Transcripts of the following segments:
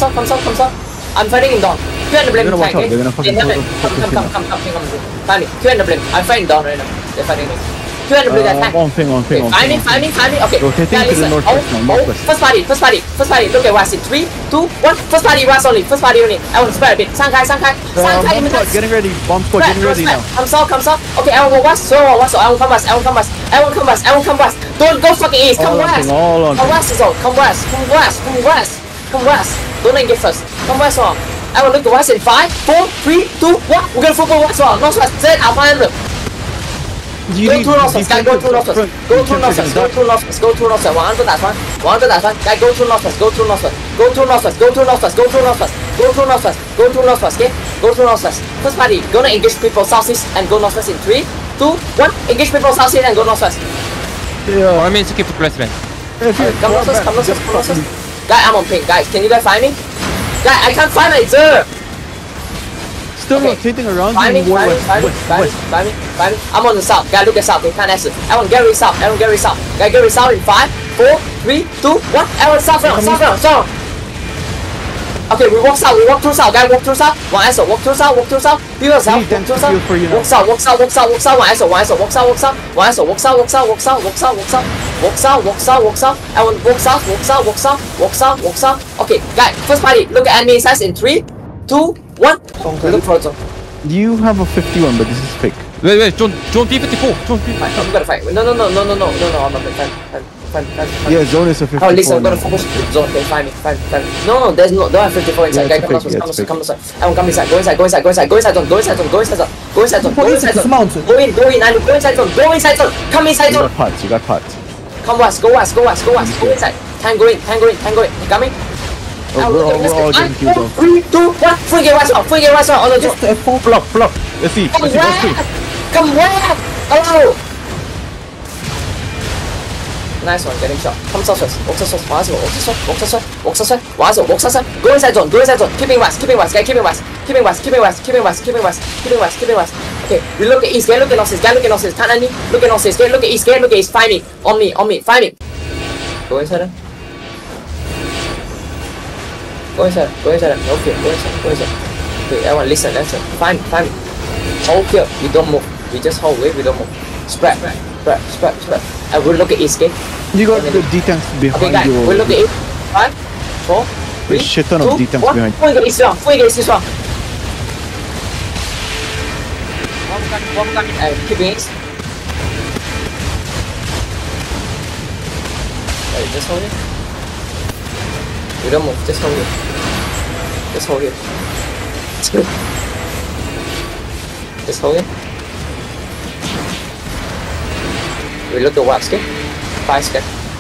south. I'm fighting in dawn. Q and the blink tank, okay? They're gonna fucking Come. Find me. Q and the blink. I'm fighting dawn right now. They're fighting me. Q and the blink attack. One thing. Find me. Okay. Rotating to the northwest now, northwest. First party. Look at west in 3, 2, 1. First party west only. I want to spread a bit. 散开. Bomb squad getting ready. Bomb squad getting ready now. Come south. Okay, I will go west. So west. I will come west. Don't go fucking east. Come west. Come west is all. Come west. Don't engage first. Come west on. I will look to west in 5, 4, 3, 2, 1. We're gonna football west on. Northwest. Set. I'll find them. Go to northwest. Go to northwest. 往安德打穿。Guy, go to northwest. Go to northwest. Okay? Go to northwest. First party, gonna engage people southeast and go northwest in 3, 2, 1. Engage people southeast and go northwest. Yeah. I mean, skip to placement. Come northwest. Guy, I'm on ping. Guys, can you guys find me? Guy, I can't find it, sir. Still rotating around. Find me. I'm on the south. Guy, look at south. They can't exit. I want Gary south. Guy, Gary south in 5, 4, 3, 2, 1. I want south round. Okay, we walk through south. Guy, walk through south. One ISO, walk through south. People south, walk south. Walk south. One ISO, walk south. I want walk south. Okay, guy, first party, look at enemy size in 3, 2, 1. Look for it. You have a 51, but this is fake. Wait, John T54. I'm gonna fight. No, I'm not gonna fight. Yeah, zone is a 54. Oh, listen, I'm gonna focus zone. Okay, find me. No, don't have 54 inside. Guy, come inside. I won't come inside. Go inside zone. Go inside zone. Go inside zone. Go inside zone. Come inside zone. You got pots. Come west. Go inside. Tango in. You got me? We're all getting killed though. 3, 2, 1. Full get west on. On the Just block. Let's see. Come west. Hello. Nice one, getting shot. Come southwest. Walk southwest. Go inside zone. Keeping west. Guy, keeping west. Okay, we look at east. Guy, look at northeast. Can't any. Look at northeast. Guy, look at east. Find me. On me. Find me. Go inside. Okay, go inside. Okay, everyone listen. Find me. Hold here. We don't move. We just hold. We don't move. Spread. I will look at east. Okay? You got the D-tanks behind guys, you. We'll look at it. 5, 4, 3, shit ton of D-tanks behind you. Full east strong. One gun. Keeping east. Wait, just hold it. We don't move. Just hold it. Just hold it. We look at west, okay? 5 scan.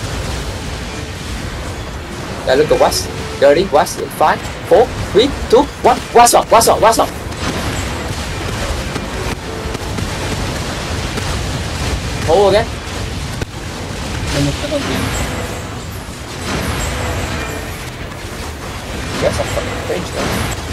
Look at west. Dirty west in 5, 4, 3, 2, 1. West on. Hold again. Yes, I'm fucking range now.